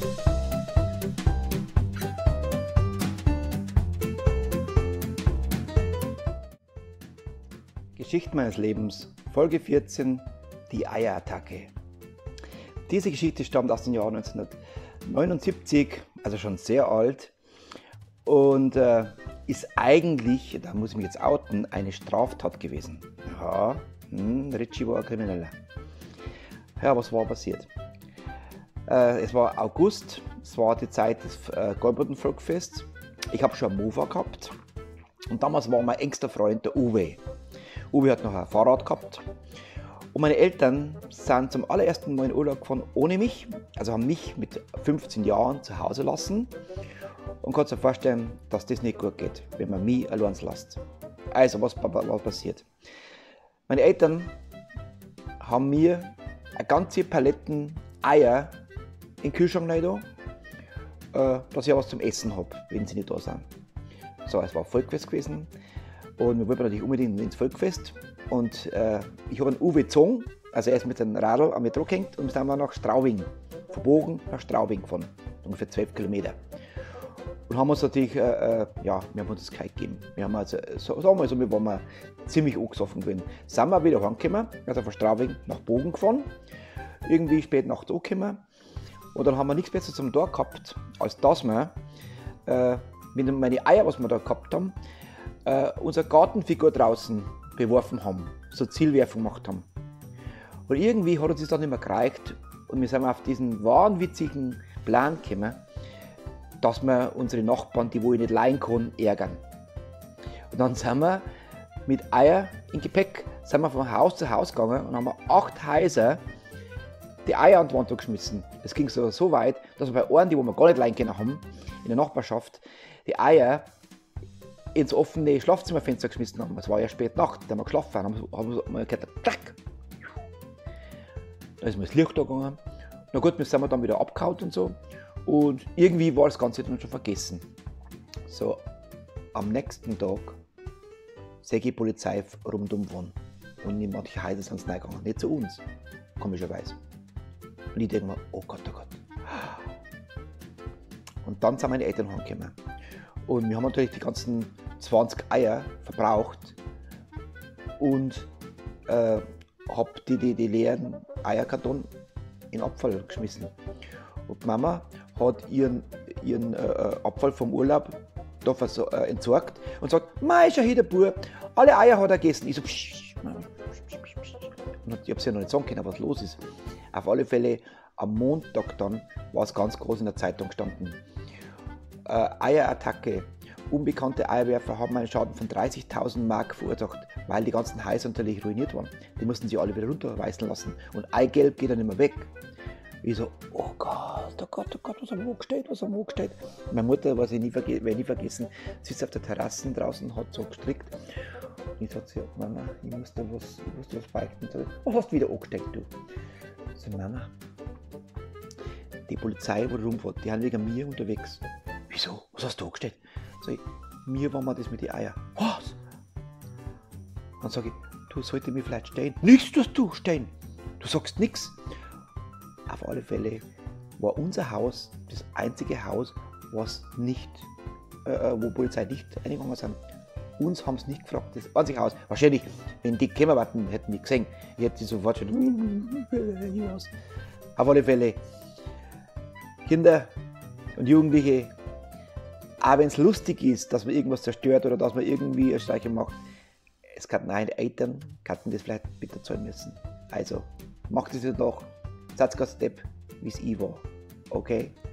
Geschichte meines Lebens, Folge 14, die Eierattacke. Diese Geschichte stammt aus dem Jahr 1979, also schon sehr alt, und ist eigentlich, da muss ich mich jetzt outen, eine Straftat gewesen. Ja, Richie war ein Krimineller. Ja, was war passiert? Es war August, es war die Zeit des Golbottenvolkfests. Ich habe schon ein Mofa gehabt und damals war mein engster Freund der Uwe. Uwe hat noch ein Fahrrad gehabt und meine Eltern sind zum allerersten Mal in Urlaub gefahren ohne mich, also haben mich mit 15 Jahren zu Hause lassen und kann sich vorstellen, dass das nicht gut geht, wenn man mich allein lässt. Also, was passiert? Meine Eltern haben mir eine ganze Paletten Eier in den Kühlschrank rein, dass ich auch was zum Essen habe, wenn sie nicht da sind. So, es war Volkfest gewesen. Und wir wollten natürlich unbedingt ins Volkfest. Und ich habe einen Uwe gezogen, also er ist mit einem Radl an mir dran gehängt und dann sind wir nach Straubing, von Bogen nach Straubing gefahren, ungefähr 12 Kilometer. Und haben uns natürlich, ja, wir haben uns das Kite gegeben. Wir haben also, sagen wir so, wir waren ziemlich angesoffen gewesen. Sind wir wieder heimgekommen, also von Straubing nach Bogen gefahren, irgendwie spät nachts angekommen. Und dann haben wir nichts besser zum Tag gehabt, als dass wir mit meine Eier, was wir da gehabt haben, unsere Gartenfigur draußen beworfen haben, so Zielwerfung gemacht haben. Und irgendwie hat uns das dann nicht mehr gereicht und wir sind auf diesen wahnwitzigen Plan gekommen, dass wir unsere Nachbarn, die wo ich nicht leihen kann, ärgern. Und dann sind wir mit Eier im Gepäck sind wir von Haus zu Haus gegangen und haben 8 Häuser die Eier an die Wand geschmissen. Es ging so weit, dass wir bei einem, die wo wir gar nicht leihen können haben, in der Nachbarschaft, die Eier ins offene Schlafzimmerfenster geschmissen haben. Es war ja spät Nacht, da haben wir geschlafen, haben wir gehört, klack. Da ist mir das Licht da gegangen. Na gut, wir sind dann wieder abgehauen und so. Und irgendwie war das Ganze dann schon vergessen. So, am nächsten Tag sehe ich die Polizei rundum fahren. Und in manche Häuser sind sie reingegangen. Nicht zu uns, komischerweise. Und ich denke mir, oh Gott, oh Gott. Und dann sind meine Eltern heimgekommen. Und wir haben natürlich die ganzen 20 Eier verbraucht und habe die leeren Eierkarton in Abfall geschmissen. Und Mama hat ihren Abfall vom Urlaub da entsorgt und sagt, Mei, schau hier der Bub, alle Eier hat er gegessen. Ich so, psch, und ich habe es ja noch nicht sagen können, was los ist. Auf alle Fälle am Montag dann war es ganz groß in der Zeitung gestanden. Eierattacke. Unbekannte Eierwerfer haben einen Schaden von 30.000 Mark verursacht, weil die ganzen Häuser natürlich ruiniert waren. Die mussten sie alle wieder runterreißen lassen und Eigelb geht dann nicht mehr weg. Ich so, oh Gott, oh Gott, oh Gott, was haben wir angestellt, was haben wir angestellt? Meine Mutter, was ich nie vergessen, sitzt auf der Terrasse draußen und hat so gestrickt. Und ich sage zu ihr, Mama, ich muss da was beichten. Was hast du wieder angestellt, du? Ich so, Mama, die Polizei, wo rumfährt, die sind wegen mir unterwegs. Wieso? Was hast du angestellt? Sag ich, mir war mal das mit den Eiern. Was? Dann sage ich, du solltest mich vielleicht stehen. Nichts tust du stehen. Du sagst nichts. Auf alle Fälle war unser Haus das einzige Haus, was nicht, wo Polizei nicht eingegangen sind. Uns haben sie nicht gefragt, das einzige Haus. Wahrscheinlich, wenn die gekommen wären, hätten die gesehen. Ich hätte sie sofort schon. Auf alle Fälle, Kinder und Jugendliche, auch wenn es lustig ist, dass man irgendwas zerstört oder dass man irgendwie eine Streiche macht, es kann meine Eltern könnten das vielleicht bitte zahlen müssen. Also, macht es jetzt noch, seid ganz Depp, wie es ich war. Okay?